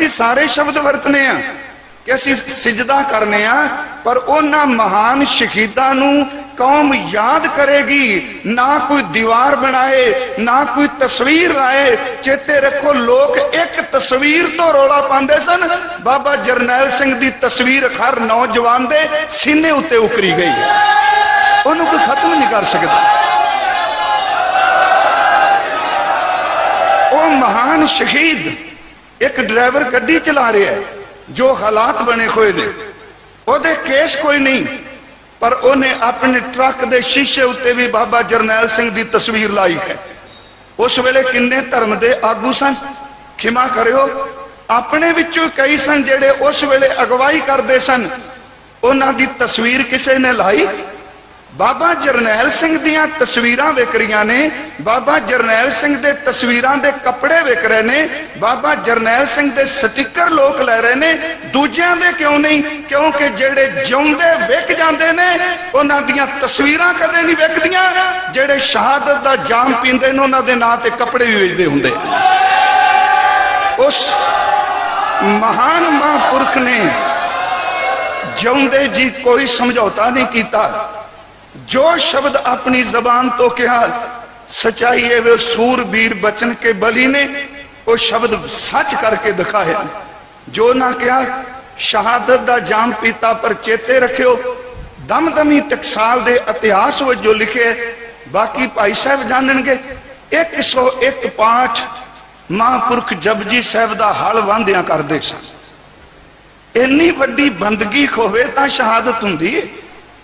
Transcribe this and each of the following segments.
सारे शब्द वरतने कि असी सिजदा करने पर उन्हां महान शहीदां नूं कौम याद करेगी। ना कोई दीवार बनाए ना कोई तस्वीर लाए। चेते रखो लोग एक तस्वीर तो रौला पांदे सन, बाबा जरनैल सिंह दी तस्वीर हर नौजवान दे सीने उत्ते उकरी गई, उन्होंने कोई खत्म नहीं कर सकता। वो महान शहीद एक ड्राइवर गड्डी चला रहा है, जो हालात बने हुए ने ओदे केस कोई नहीं, पर उन्हें अपने ट्रक के शीशे उत्ते भी बाबा जरनैल सिंह की तस्वीर लाई है। उस वेले किन्ने धर्म के आगू सन, खिमा करियो, अपने विचों कई सन जेड़े उस वेले अगवाई करते सन, उन्हां दी तस्वीर किसी ने लाई। बाबा जरनैल सिंह दियां तस्वीरां विक रही ने, बाबा जरनैल सिंह दे तस्वीरां दे कपड़े विक रहे ने, बाबा जरनैल सिंह दे स्टिकर लोग लै रहे ने, दूजियां दे क्यों नहीं? क्योंकि जेड़े जिउंदे विक जांदे ने उन्हां दियां तस्वीरां कदे नहीं विकदियां, जेड़े शहादत दा जाम पींदे ने उन्हां दे नां ते कपड़े भी वेचदे हुंदे। उस महान महापुरख ने जिउंदे जी कोई समझौता नहीं कीता। जो शब्द अपनी जबान तो कहा सच्चाई है, वे सूरबीर बचन के बली ने वो शब्द सच करके दिखाए। जो ना कहा शहादत दा जाम पीता, पर चेते रखियो दमदमी टकसाल दे इतिहास वजों लिखे, बाकी भाई साहब जाननगे। 101 पाठ महापुरख जपजी साहब दा हल वांदियां करदे सन। इन्नी वड्डी बंदगी होवे तां शहादत हुंदी है।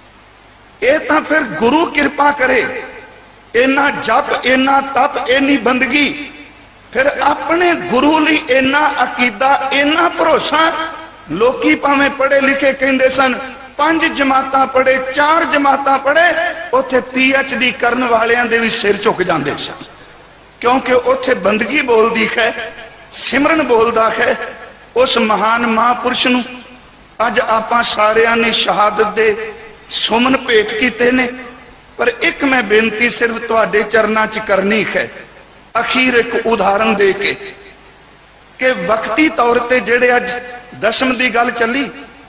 ये तो फिर गुरु कृपा करे, इना जप इना तप इनी बंदगी, फिर अपने गुरु ली इना अकीदा इना भरोसा। लोकी भावें पढ़े लिखे कहते सन, 5 जमातां पढ़े 4 जमातां पढ़े, उथे PhD करने वालियां दे भी सिर झुक जाते सन, क्योंकि उथे बंदगी बोलती है, सिमरन बोलता है। उस महान महापुरुष नूं अज आपां सारियां ने शहादत दे सुमन भेट किते ने, पर एक मैं बेनती सिर्फ तुहाडे चरनां च करनी है, अखीर एक उदाहरण दे के कि वक्ती तौर ते जेड़े अज दशम की गल चली,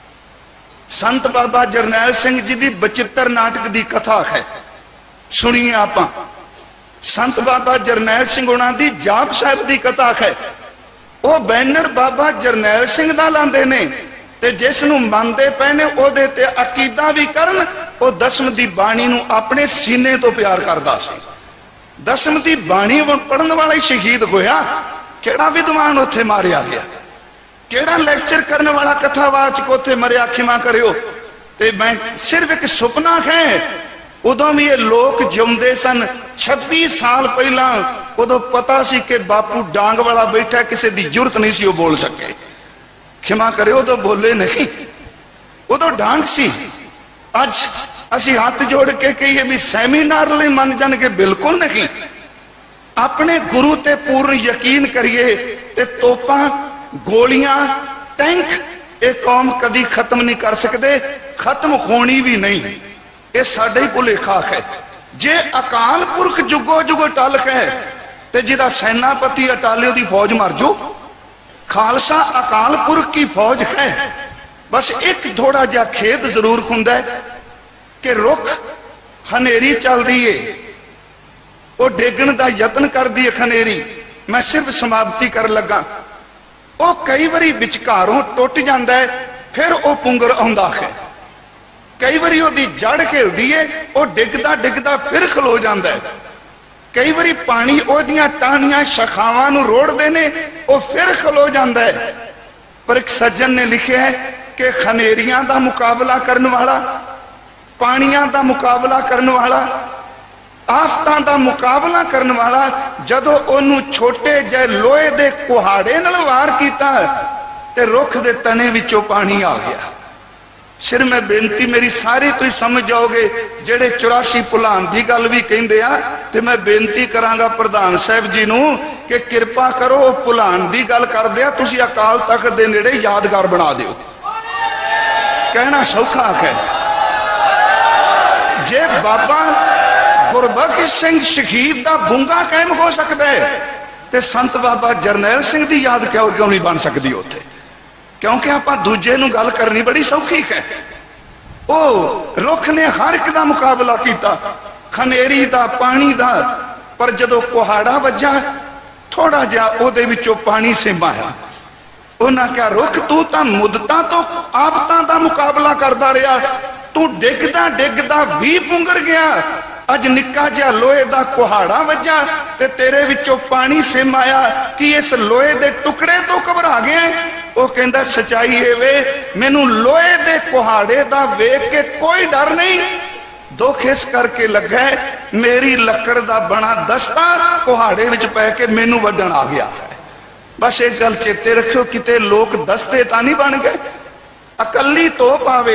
संत बाबा जरनैल सिंह जी की बचित्र नाटक की कथा है, सुनिए आपां। संत बाबा जरनैल सिंह उन्हां दी जाप साहिब की कथा है। वो बैनर बाबा जरनैल सिंह दा लांदे ने, ते जिसनूं मनदे पे ने ओदे ते अकीदा भी करन। वो दसम दी बाणी नूं अपने सीने तो प्यार करदा सी। दसम दी बाणी पढ़न वाला ही शहीद होया। केड़ा विद्वान उत्थे मारिया गया, केड़ा लेक्चर करने वाला कथावाचक उत्थे मरिया, खिमा करियो। ते मैं सिर्फ एक सुपना है, उदों भी ये लोग जिउंदे सन। 26 साल पहला उदों पता सी कि बापू डांग वाला बैठा, किसी की जरूरत नहीं सी वो बोल सके, खिमा करे उदों बोले नहीं, उदों डांग सी। अज असी हाथ जोड़ के कहिए भी सैमीनार लिए मन जाएंगे, बिल्कुल नहीं। अपने गुरु ते पूर्ण यकीन करिए, ते तोपां गोलियां टैंक ये कौम कदी खत्म नहीं कर सकते, खत्म होनी भी नहीं। ये साडा ही भुलेखा है। जे अकाल पुरख जुगो जुगो टल है, ते जिहदा सेनापति अटाले दी फौज मर जो। खालसा अकाल पुरख की फौज है। बस एक थोड़ा जा खेद जरूर हुंदा है कि रुख हनेरी चलदी है, वो डिगण का यत्न करदी है खनेरी। मैं सिर्फ समाप्ति कर लगा, वो कई बारी विचकारों टुट जाता है, फिर वो पुंगर आउंदा है। कई बारी ओदी जड़ हिलदी है, वो डिगदा डिगदा फिर खलो जाता है। कई बारी पानी ओदियां टाहनियां शाखावां नूं रोड़दे ने, वो फिर खलो जाता है। पर एक सज्जन ने लिखा है कि खनेरियां दा मुकाबला करने वाला, पानियां दा मुकाबला करने वाला, आफतां दा मुकाबला करने वाला, जदों ओनू छोटे जे लोहे दे कुहाड़े नाल वार कीता ते रुख दे तने विचों पानी आ गया। सिर मैं बेनती मेरी सारी तुम समझ जाओगे, जेड़े 84 भुलान की गल भी कहते आ, ते मैं बेनती करांगा प्रधान साहब जी नूं कि कृपा करो भुलान की गल कर दिया, तुसी अकाल तख्त दे नेड़े यादगार बना दिओ। कहना सौखा है। जे बाबा गुरबख्श सिंह शहीद का बूंगा कायम हो सकता है, ते संत बाबा जरनैल सिंह की याद क्यों नहीं बन सकती उत्थे? क्योंकि आप दूजे नूं गल करनी बड़ी सौखी है। ओ रुख ने हर एक का मुकाबला किया, खनेरी का, पानी का, पर जदों कुहाड़ा वज्जा थोड़ा जिहा उहदे विचों पानी सिमाया। उन्हें क्या रुख तू तां मुद्दतां तो आफतां दा मुकाबला करता रहा, तू डिगदा डिगदा भी पुंगर गया, अज निक्का जिहा लोहे का कुहाड़ा वज्जा ते तेरे विचों पानी सिम आया कि इस लोहे के टुकड़े तो घबरा गया। वो कहता सच्चाई है वे, मैनू लोहे के कुहाड़े का वेख के कोई डर नहीं, दुख इस करके लगा मेरी लकड़ का बना दस्ता कुहाड़े विच पै के मैनू वड्डण आ गया। बस एक गल चेते रखियो, किते लोग दस्ते तां नहीं बन गए। अकली तोप आवे,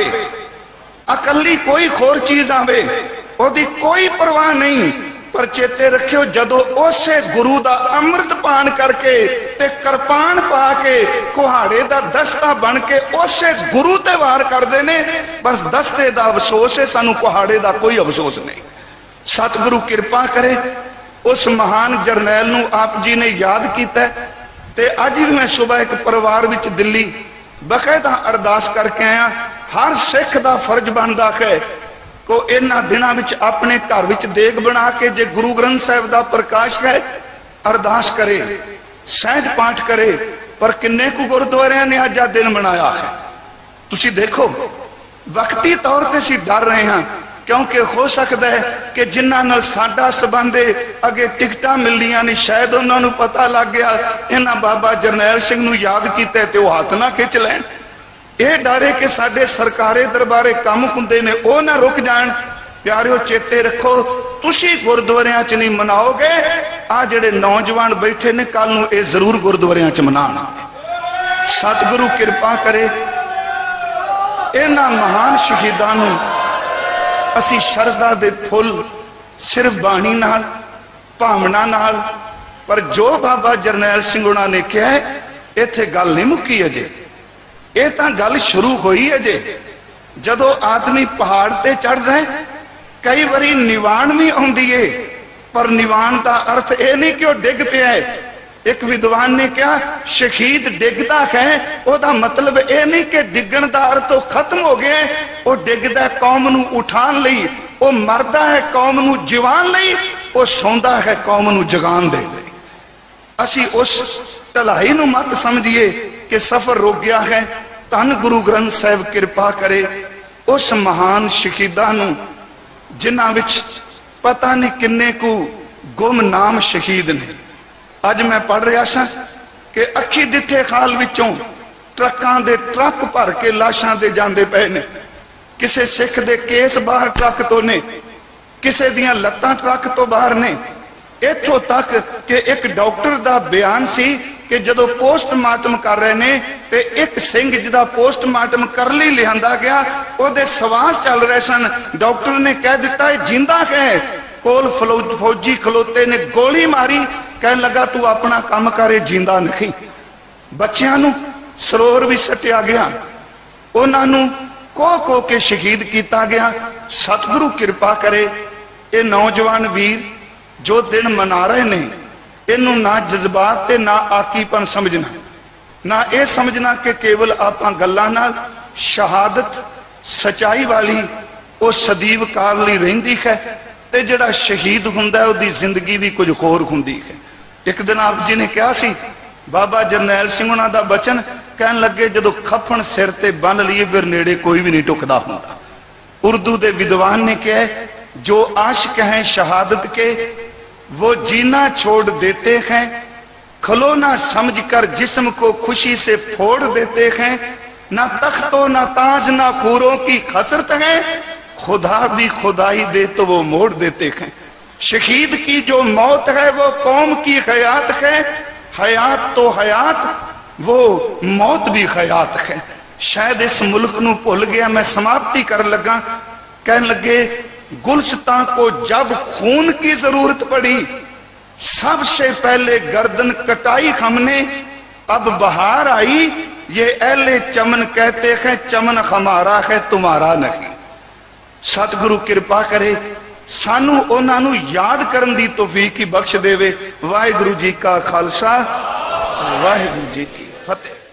अकली कोई खोर चीज आवे, ओदी कोई परवाह नहीं, पर चेते रखियो जदों उसे गुरु दा अमृत पान करके ते कृपान पा के कुहाड़े दा दस्ता बन के उसे गुरु ते वार करदे ने, बस दस्ते दा अफसोस है, सानू कुहाड़े दा कोई अफसोस नहीं। सतगुरु कृपा करे। उस महान जरनैल नू आप जी ने याद किया ते अज भी मैं सुबह एक परिवार विच दिल्ली बकायदा अरदास करके आया। हर सिख दा फर्ज बनदा है को इन्हां दिनां विच अपने घर विच देग बना के जे गुरु ग्रंथ साहिब दा प्रकाश है अरदास करे, सहज पाठ करे। पर किन्ने कु गुरुद्वारियां ने अज दिन मनाया है। तुसी देखो वक्ती तौर ते असीं डर रहे हैं, क्योंकि हो सकता है कि जिन्हां नाल साडा संबंध है अगे टिकटां मिलदियां नहीं, शायद उन्हां नूं पता लग गया इन्हां बाबा जरनैल सिंह नूं याद कीता ते ओह हाथ ना खिच लैण। यह डर है कि साडे सरकारे दरबारे काम हुंदे ने ओह ना रुक जाण। प्यारिओ चेते रखो, तुसी गुरुद्वारियां च नहीं मनाओगे, आ जिहड़े नौजवान बैठे ने कल नूं ये जरूर गुरुद्वारियां च मनाण। सतगुरु कृपा करे। इन्हां महान शहीदां नूं असी शरदा दे फुल सिर्फ बाणी नाल भावना नाल, पर जो बाबा जरनैल सिंह उन्हां ने कहा इत्थे गल नहीं मुक्की अजे, ये तां गल शुरू हुई अजे। जदों आदमी पहाड़ ते चढ़दा है कई बारी निवाण भी आउंदी है, पर निवाण का अर्थ यह नहीं कि वह डिग पिया है। एक विद्वान ने कहा शहीद डिगदा है, ओदा मतलब यह नहीं कि डिगण का अर्थ तो खत्म हो गया, वह डिगदा कौम नूं उठाण लई, वह मरदा है कौम नूं जिवाण लई, वह सौंदा है कौम नूं जगाण दे लई। असी उस ढलाई नूं मत समझिए कि सफर रुक गया है। धन गुरु ग्रंथ साहिब कृपा करे उस महान शहीदां नूं जिन्हां विच पता नहीं किन्ने को गुमनाम शहीद ने। अज मैं पढ़ रहा सा कि अखी डिठे खाल विचों ट्रकां दे ट्रक भर के लाशां दे जांदे पए ने। किसे सिख दे केस बाहर ट्रक तो ने, किसे दियां लत्तां ट्रक तो बाहर ने। इत्थों तक कि एक डॉक्टर दा बयान सी कि जदों पोस्टमार्टम कर रहे ने ते एक सिंह जिदा पोस्टमार्टम कर ली लियांदा गया, ओदे सवास चल रहे सन। डॉक्टर ने कह दिता है जिंदा है, कोल फौजी खलोते ने गोली मारी, कह लगा तू अपना काम करे, जिंदा नहीं। बच्चियां नूं सरोवर भी सटिया गया, उन्हां नूं को के शहीद किया गया। सतगुरु कृपा करे ये नौजवान वीर जो दिन मना रहे ने, इनू ना जज्बात ते ना आकीपन समझना, ना यह समझना कि केवल आपां गल्लां नाल शहादत सच्चाई वाली वो सदीव काल लई रहिंदी है, ते जिहड़ा शहीद हुंदा है उहदी जिंदगी भी कुछ होर हुंदी है। एक दिन आप जी ने कहा सी बाबा जरनैल सिंह उन्हां दा बचन कहन लगे जदों खफन सिर ते बन लईए फिर नेड़े कोई भी नहीं टुकदा हुंदा। उर्दू दे विद्वान ने कहा जो आशिक हैं शहादत के वो जीना छोड़ देते हैं, खलो ना समझकर जिस्म को खुशी से फोड़ देते हैं, ना तख्तो ना ताज ना खूरों की खसरत है, खुदा भी खुदाई दे तो वो मोड़ देते हैं। शहीद की जो मौत है वो कौम की हयात है, हयात तो हयात वो मौत भी हयात है। शायद इस मुल्क नूं भुल गया। मैं समाप्ति कर लगा, कहन लगे गुलशतां को जब खून की जरूरत पड़ी सबसे पहले गर्दन कटाई हमने, अब बहार आई ये अहले चमन कहते हैं चमन हमारा है तुम्हारा नहीं। सतगुरु कृपा करे सानू उन्हां नू याद करन दी तौफीक ही बख्श देवे। वाहिगुरू जी का खालसा, वाहिगुरू जी की फतेह।